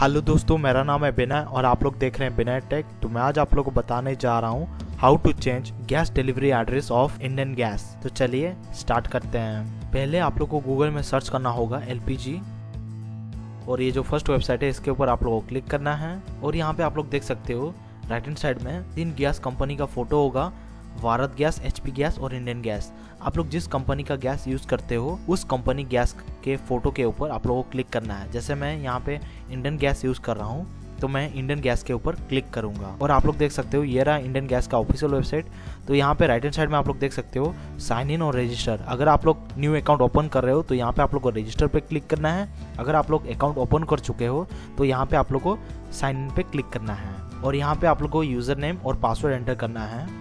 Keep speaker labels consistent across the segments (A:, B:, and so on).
A: Hello दोस्तों, मेरा नाम है विनय और आप लोग देख रहे हैं विनय टेक। तो मैं आज आप लोगों को बताने जा रहा हूँ how to change gas delivery address of Indian gas. तो चलिए स्टार्ट करते हैं। पहले आप लोग को गूगल में सर्च करना होगा LPG और ये जो फर्स्ट वेबसाइट है इसके ऊपर आप लोगों को क्लिक करना है। और यहाँ पे आप लोग देख सकते हो राइट हैंड साइड में 3 गैस कंपनी का फोटो होगा, भारत गैस, HP गैस और इंडियन गैस। आप लोग जिस कंपनी का गैस यूज़ करते हो उस कंपनी गैस के फोटो के ऊपर आप लोगों को क्लिक करना है। जैसे मैं यहाँ पे इंडियन गैस यूज़ कर रहा हूँ तो मैं इंडियन गैस के ऊपर क्लिक करूँगा। और आप लोग देख सकते हो ये रहा इंडियन गैस का ऑफिशियल वेबसाइट। तो यहाँ पे राइट हैंड साइड में आप लोग देख सकते हो साइन इन और रजिस्टर। अगर आप लोग न्यू अकाउंट ओपन कर रहे हो तो यहाँ पे आप लोग को रजिस्टर पे क्लिक करना है। अगर आप लोग अकाउंट ओपन कर चुके हो तो यहाँ पे आप लोग को साइन इन पे क्लिक करना है और यहाँ पे आप लोग को यूज़र नेम और पासवर्ड एंटर करना है।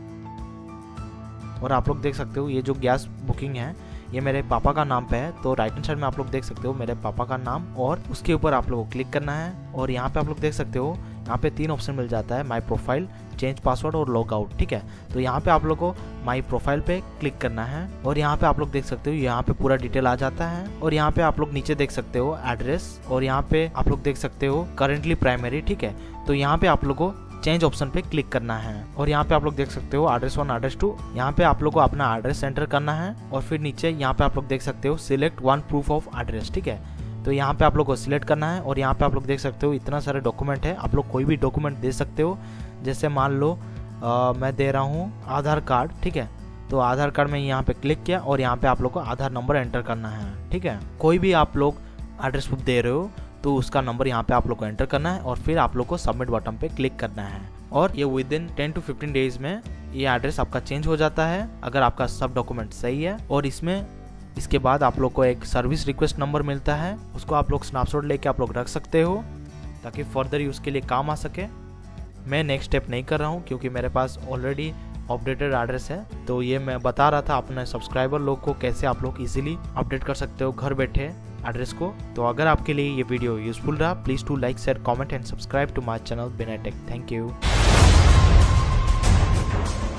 A: और आप लोग देख सकते हो ये जो गैस बुकिंग है ये मेरे पापा का नाम पे है। तो राइट हैंड साइड में आप लोग देख सकते हो मेरे पापा का नाम और उसके ऊपर आप लोगों को क्लिक करना है। और यहाँ पे आप लोग देख सकते हो यहाँ पे 3 ऑप्शन मिल जाता है, माई प्रोफाइल, चेंज पासवर्ड और लॉग आउट। ठीक है, तो यहाँ पे आप लोग को माई प्रोफाइल पे क्लिक करना है और यहाँ पे आप लोग देख सकते हो यहाँ पे पूरा डिटेल आ जाता है। और यहाँ पे आप लोग नीचे देख सकते हो एड्रेस और यहाँ पे आप लोग देख सकते हो करेंटली प्राइमरी। ठीक है, तो यहाँ पे आप लोग को चेंज ऑप्शन पे क्लिक करना है और यहाँ पे आप लोग देख सकते हो एड्रेस 1, एड्रेस 2। यहाँ पे आप लोग को अपना एड्रेस एंटर करना है और फिर नीचे यहाँ पे आप लोग देख सकते हो सिलेक्ट 1 प्रूफ ऑफ एड्रेस। ठीक है, तो यहाँ पे आप लोग को सिलेक्ट करना है और यहाँ पे आप लोग देख सकते हो इतना सारे डॉक्यूमेंट है। आप लोग कोई भी डॉक्यूमेंट दे सकते हो। जैसे मान लो मैं दे रहा हूँ आधार कार्ड। ठीक है, तो आधार कार्ड में यहाँ पे क्लिक किया और यहाँ पे आप लोग को आधार नंबर एंटर करना है। ठीक है, कोई भी आप लोग एड्रेस प्रूफ दे रहे हो तो उसका नंबर यहाँ पे आप लोग को एंटर करना है और फिर आप लोग को सबमिट बटन पे क्लिक करना है और ये विद इन 10 to 15 डेज में ये एड्रेस आपका चेंज हो जाता है अगर आपका सब डॉक्यूमेंट सही है। और इसके बाद आप लोग को एक सर्विस रिक्वेस्ट नंबर मिलता है, उसको आप लोग स्नैपशॉट लेके आप लोग रख सकते हो ताकि फर्दर यूज़ के लिए काम आ सके। मैं नेक्स्ट स्टेप नहीं कर रहा हूँ क्योंकि मेरे पास ऑलरेडी अपडेटेड एड्रेस है। तो ये मैं बता रहा था अपने सब्सक्राइबर लोग को कैसे आप लोग इजीली अपडेट कर सकते हो घर बैठे एड्रेस को। तो अगर आपके लिए ये वीडियो यूजफुल रहा please to like, share, comment and subscribe to my channel Vinay tech. Thank you.